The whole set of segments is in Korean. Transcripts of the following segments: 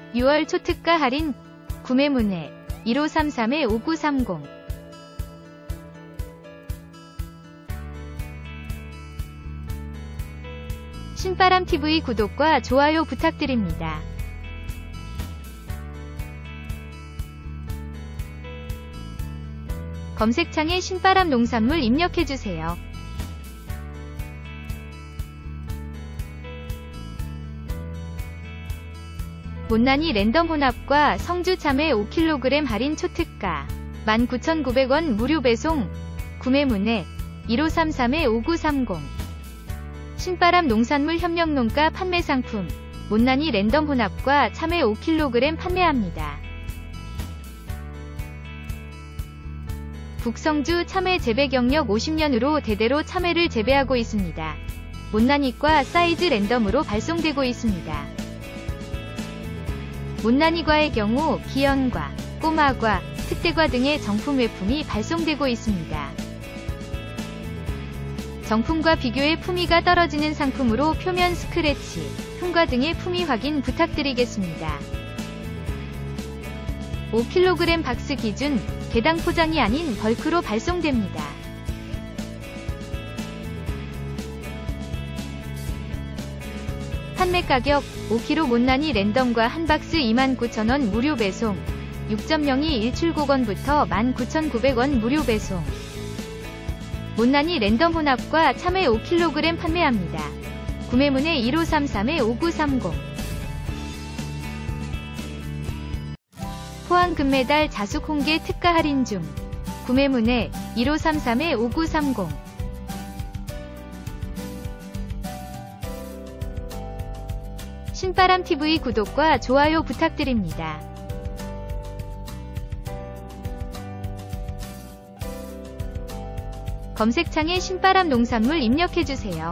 6월 초특가 할인 구매 문의 1533-5930 신바람TV 구독과 좋아요 부탁드립니다. 검색창에 신바람 농산물 입력해주세요. 못난이 랜덤 혼합과 성주 참외 5kg 할인 초특가 19,900원 무료 배송 구매 문의 1533-5930 신바람 농산물 협력농가 판매 상품 못난이 랜덤 혼합과 참외 5kg 판매합니다. 북성주 참외 재배 경력 50년으로 대대로 참외를 재배하고 있습니다. 못난이과 사이즈 랜덤으로 발송되고 있습니다. 못난이과의 경우 기연과, 꼬마과, 특대과 등의 정품 외품이 발송되고 있습니다. 정품과 비교해 품위가 떨어지는 상품으로 표면 스크래치, 흠과 등의 품위 확인 부탁드리겠습니다. 5kg 박스 기준, 개당 포장이 아닌 벌크로 발송됩니다. 판매 가격 5kg 못난이 랜덤과 한 박스 29,000원 무료 배송 6.02 1출고건부터 19,900원 무료 배송 못난이 랜덤 혼합과 참외 5kg 판매합니다. 구매 문의 1533-5930 포항 금메달 자숙 홍게 특가 할인 중 구매 문의 1533-5930 신바람TV 구독과 좋아요 부탁드립니다. 검색창에 신바람 농산물 입력해주세요.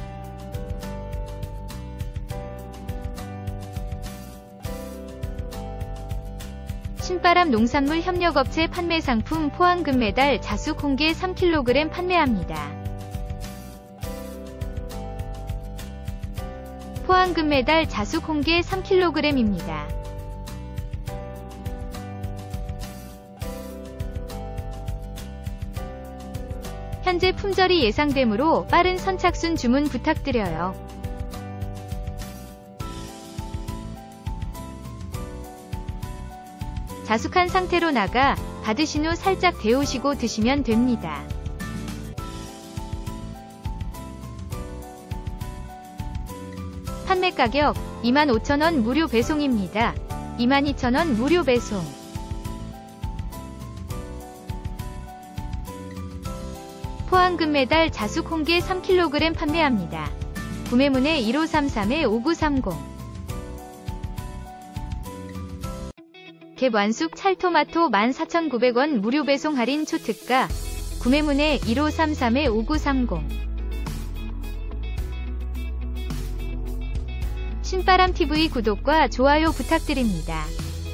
신바람 농산물 협력업체 판매 상품 포항 금메달 자숙 홍게 3kg 판매합니다. 포항 금메달 자숙 홍게 3kg입니다. 현재 품절이 예상되므로 빠른 선착순 주문 부탁드려요. 자숙한 상태로 나가 받으신 후 살짝 데우시고 드시면 됩니다. 판매 가격 25,000원 무료 배송입니다. 22,000원 무료 배송 포항 금메달 자숙 홍게 3kg 판매합니다. 구매 문의 1533-5930 갭 완숙 찰토마토 14,900원 무료 배송 할인 초특가 구매 문의 1533-5930 신바람TV 구독과 좋아요 부탁드립니다.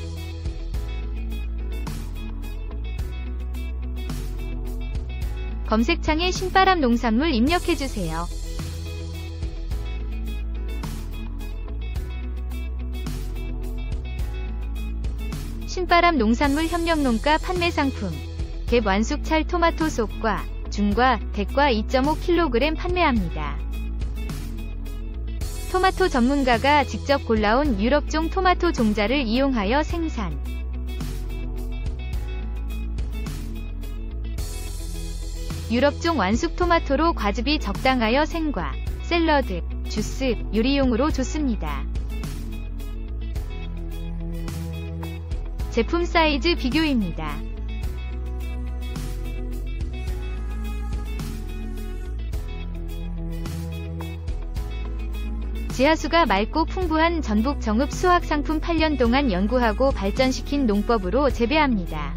검색창에 신바람 농산물 입력해주세요. 신바람 농산물 협력농가 판매 상품 갭 완숙 찰 토마토 속과, 중과, 대과 2.5kg 판매합니다. 토마토 전문가가 직접 골라온 유럽종 토마토 종자를 이용하여 생산 유럽종 완숙 토마토로 과즙이 적당하여 생과, 샐러드, 주스, 요리용으로 좋습니다. 제품 사이즈 비교입니다. 지하수가 맑고 풍부한 전북 정읍 수확상품 8년 동안 연구하고 발전시킨 농법으로 재배합니다.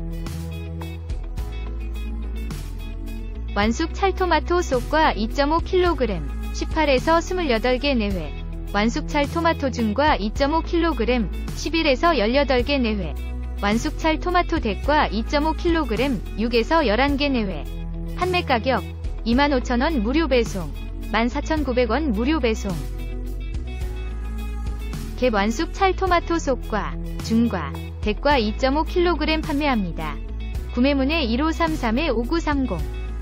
완숙 찰토마토 속과 2.5kg, 18에서 28개 내외. 완숙 찰토마토 중과 2.5kg, 11에서 18개 내외. 완숙 찰토마토 대과 2.5kg, 6에서 11개 내외. 판매 가격 25,000원 무료 배송, 14,900원 무료 배송. 갭 완숙 찰토마토 속과, 중과, 대과 2.5kg 판매합니다. 구매문의 1533-5930.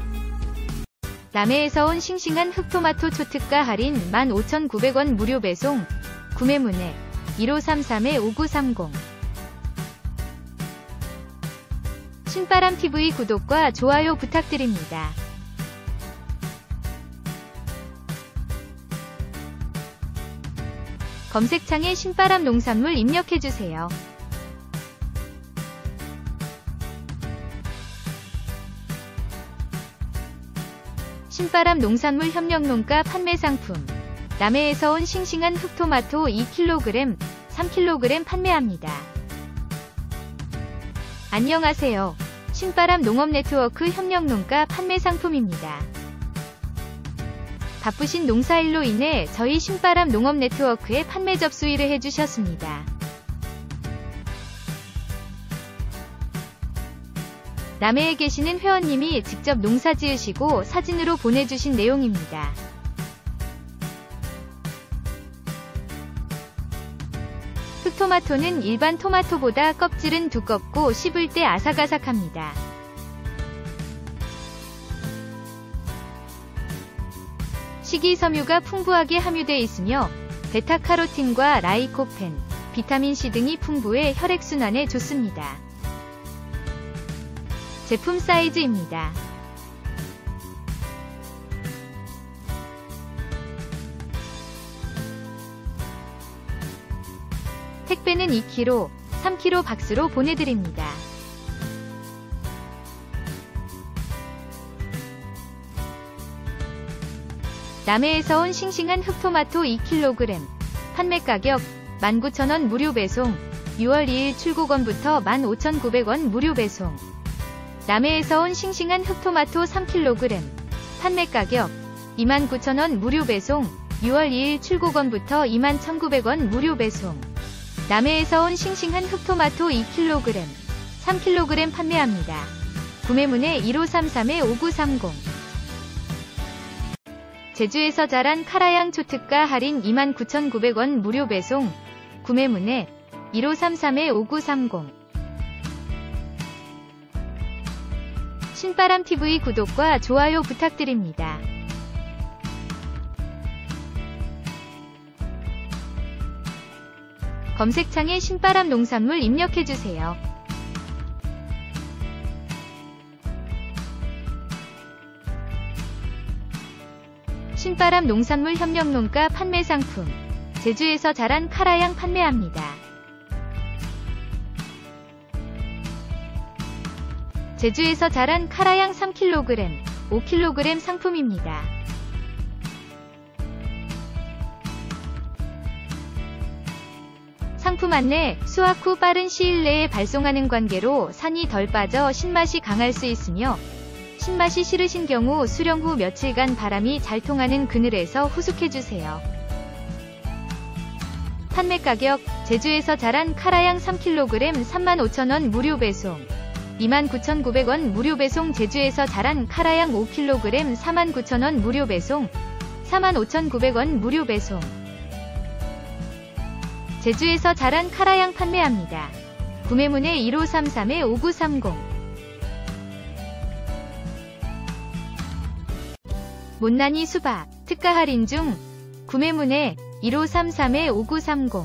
남해에서 온 싱싱한 흑토마토 초특가 할인 15,900원 무료 배송. 구매문의 1533-5930. 신바람TV 구독과 좋아요 부탁드립니다. 검색창에 신바람 농산물 입력해주세요. 신바람 농산물 협력농가 판매 상품. 남해에서 온 싱싱한 흑토마토 2kg, 3kg 판매합니다. 안녕하세요. 신바람 농업네트워크 협력농가 판매 상품입니다. 바쁘신 농사일로 인해 저희 신바람 농업네트워크에 판매 접수일을 해주셨습니다. 남해에 계시는 회원님이 직접 농사 지으시고 사진으로 보내주신 내용입니다. 흑토마토는 일반 토마토보다 껍질은 두껍고 씹을 때 아삭아삭합니다. 식이섬유가 풍부하게 함유되어 있으며 베타카로틴과 라이코펜, 비타민C 등이 풍부해 혈액순환에 좋습니다. 제품 사이즈입니다. 택배는 2kg, 3kg 박스로 보내드립니다. 남해에서 온 싱싱한 흑토마토 2kg. 판매 가격 19,000원 무료 배송. 6월 2일 출고건부터 15,900원 무료 배송. 남해에서 온 싱싱한 흑토마토 3kg. 판매 가격 29,000원 무료 배송. 6월 2일 출고건부터 21,900원 무료 배송. 남해에서 온 싱싱한 흑토마토 2kg, 3kg 판매합니다. 구매문의 1533-5930. 제주에서 자란 카라양 초특가 할인 29,900원 무료 배송. 구매문의 1533-5930. 신바람TV 구독과 좋아요 부탁드립니다. 검색창에 신바람 농산물 입력해주세요. 신바람 농산물 협력농가 판매 상품. 제주에서 자란 카라양 판매합니다. 제주에서 자란 카라양 3kg, 5kg 상품입니다. 상품 안내, 수확 후 빠른 시일 내에 발송하는 관계로 산이 덜 빠져 신맛이 강할 수 있으며 신맛이 싫으신 경우 수령 후 며칠간 바람이 잘 통하는 그늘에서 후숙해주세요. 판매 가격, 제주에서 자란 카라양 3kg 35,000원 무료 배송. 29,900원 무료 배송. 제주에서 자란 카라양 5kg 49,000원 무료 배송. 45,900원 무료 배송. 제주에서 자란 카라양 판매합니다. 구매문의 1533-5930. 못난이 수박, 특가 할인 중. 구매문의 1533-5930.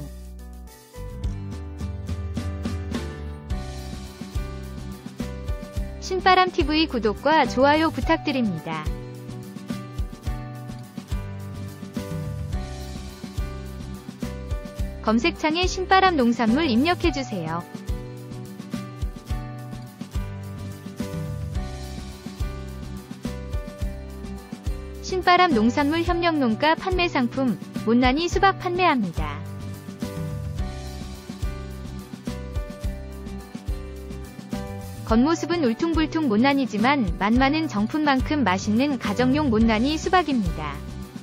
신바람TV 구독과 좋아요 부탁드립니다. 검색창에 신바람 농산물 입력해주세요. 신바람 농산물 협력농가 판매 상품. 못난이 수박 판매합니다. 겉모습은 울퉁불퉁 못난이지만 맛 많은 정품만큼 맛있는 가정용 못난이 수박입니다.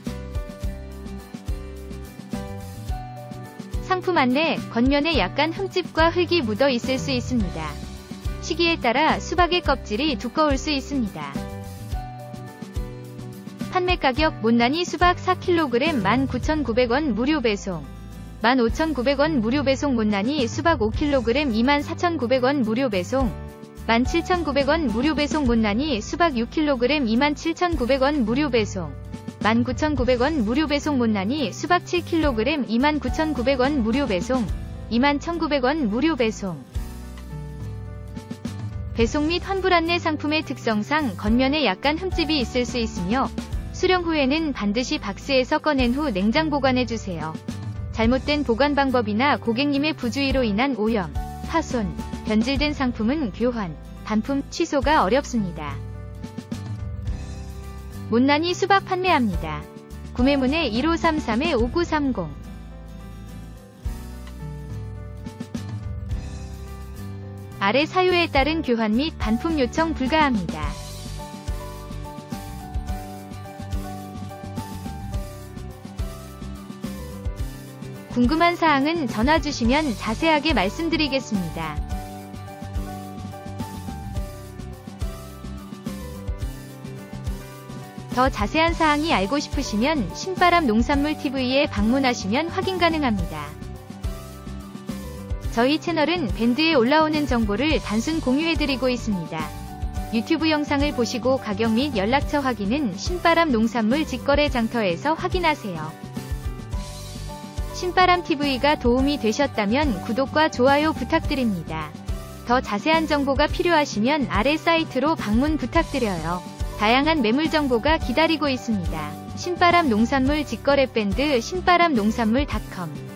상품 안내, 겉면에 약간 흠집과 흙이 묻어 있을 수 있습니다. 시기에 따라 수박의 껍질이 두꺼울 수 있습니다. 판매 가격, 못난이 수박 4kg 19,900원 무료 배송. 15,900원 무료 배송. 못난이 수박 5kg 24,900원 무료 배송. 17,900원 무료 배송. 못난이 수박 6kg 27,900원 무료 배송. 19,900원 무료 배송. 못난이 수박 7kg 29,900원 무료 배송. 21,900원 무료 배송. 배송 및 환불 안내. 상품의 특성상 겉면에 약간 흠집이 있을 수 있으며 수령 후에는 반드시 박스에서 꺼낸 후 냉장 보관해주세요. 잘못된 보관 방법이나 고객님의 부주의로 인한 오염, 파손, 변질된 상품은 교환, 반품, 취소가 어렵습니다. 못난이 수박 판매합니다. 구매문의 1533-5930. 아래 사유에 따른 교환 및 반품 요청 불가합니다. 궁금한 사항은 전화 주시면 자세하게 말씀드리겠습니다. 더 자세한 사항이 알고 싶으시면 신바람 농산물 TV에 방문하시면 확인 가능합니다. 저희 채널은 밴드에 올라오는 정보를 단순 공유해드리고 있습니다. 유튜브 영상을 보시고 가격 및 연락처 확인은 신바람 농산물 직거래 장터에서 확인하세요. 신바람TV가 도움이 되셨다면 구독과 좋아요 부탁드립니다. 더 자세한 정보가 필요하시면 아래 사이트로 방문 부탁드려요. 다양한 매물 정보가 기다리고 있습니다. 신바람 농산물 직거래 밴드 신바람농산물.com